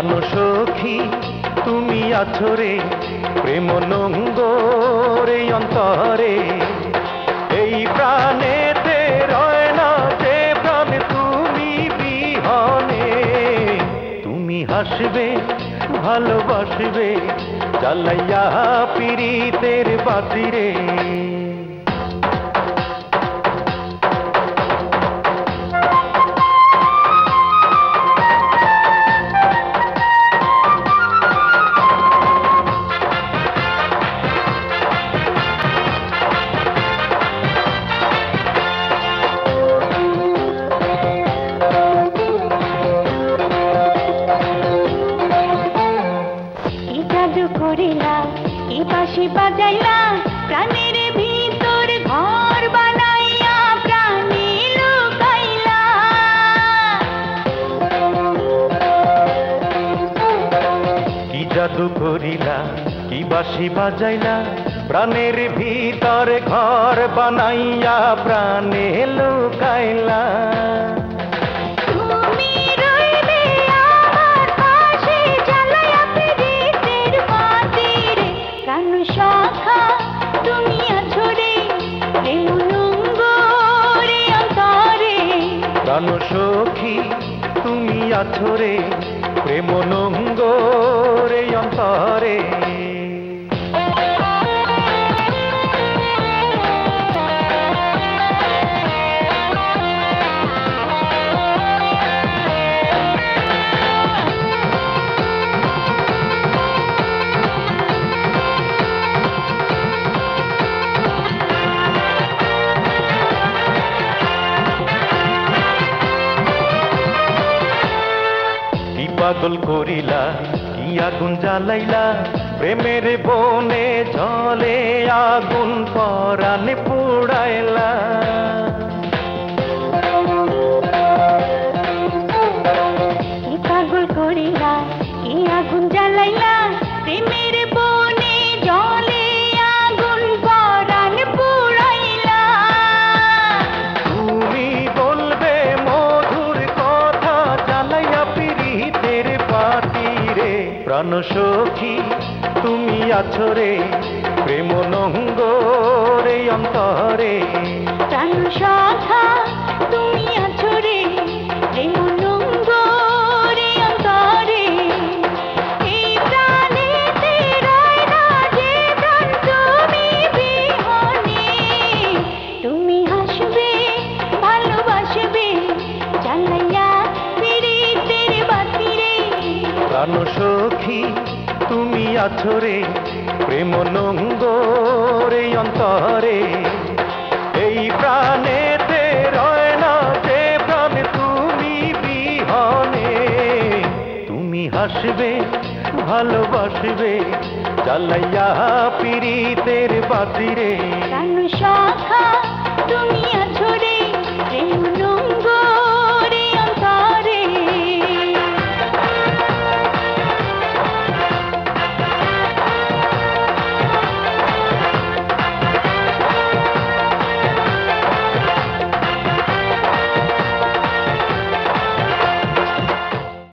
প্রাণ সখী তুমি আছো রে, প্রেম নঙ্গরে অন্তরে। এই প্রাণেতে রয় না যে প্রাণ তুমি বিহনে। তুমি হাসবে ভালোবাসবে জ্বালাইয়া পিরিতের বাতিরে। করিলা কি বাঁশি বাজাইলা, প্রাণের ভিতর ঘর বানাইয়া প্রাণে লুকাইলা। কি জাদু করিলা কি বাঁশি বাজাইলা, প্রাণের ভিতর ঘর বানাইয়া প্রাণে লুকাইলা। প্রাণ সখী তুমি আছো রে, প্রেম নঙ্গরে অন্তরে। পাগল করিলা কি আগুন জ্বালাইলা, প্রেমের বনে ঝলে আগুন পরাণে পুড়াইলা। পাগল করিলা কি আগুন জ্বালাইলা, প্রেমের বনে ঝলে আগুন পরাণে পুড়াইলা। তুমি বলবে মধুর কথা জ্বালাইয়া পিরিতের বাতিরে। প্রাণ সখী তুমি আছো রে, প্রেম নঙ্গরে অন্তরে। প্রাণ সখা তুমি আছো রে, প্রেম নঙ্গরে অন্তরে। এই প্রাণেতে রয় না যে প্রাণ তুমি বিহনে। তুমি হাসবে ভালোবাসবে জ্বালাইয়া পিরিতের বাতিরে। প্রাণ সখী তুমি আছো রে, প্রেম নঙ্গরে অন্তরে। এই প্রাণেতে রয় না যে প্রাণ তুমি বিহনে। তুমি হাসবে ভালোবাসবে জ্বালাইয়া পিরিতের বাতিরে। প্রাণ সখা